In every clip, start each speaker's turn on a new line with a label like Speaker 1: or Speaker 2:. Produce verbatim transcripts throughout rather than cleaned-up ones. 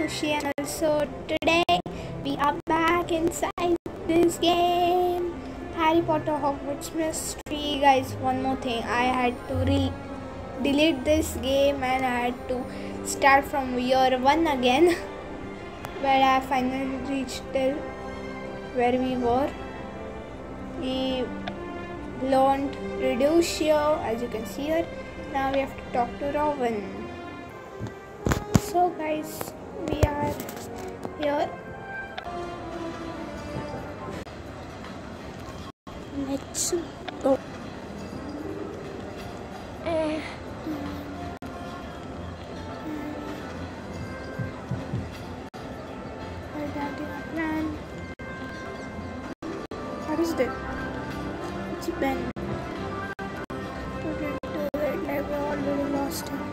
Speaker 1: Khushi, and also today we are back inside this game, Harry Potter Hogwarts Mystery. Guys, one more thing, I had to re delete this game and I had to start from year one again where I finally reached till where we were. We learned Reducio, as you can see here. Now we have to talk to Robin. So guys, we are here. Let's go. Uh, plan. What is that? It's a pen. Put it to that like we already lost him.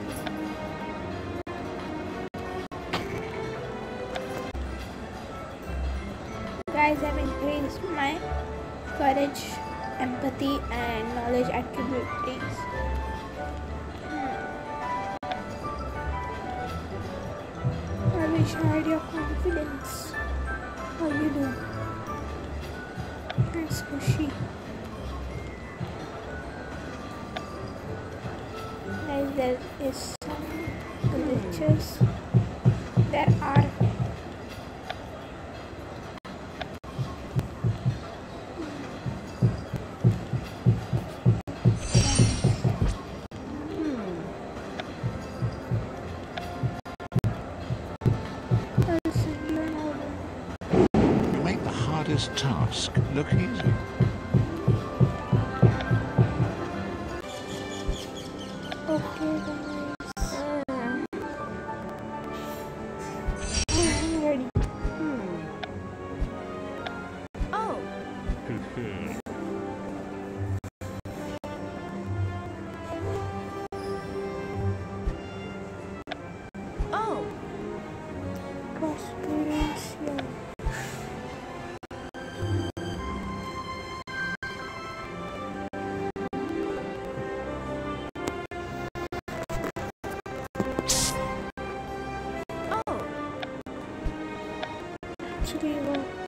Speaker 1: Guys, I've increased my courage, empathy, and knowledge attributes. I wish I had your confidence. How you do? Thanks, Khushi. Guys, there is some glitches. There are.
Speaker 2: This task look easy.
Speaker 1: Okay, guys. I'm ready.
Speaker 2: Hmm.
Speaker 1: Oh. Oh. Experience, yeah. Actually, well.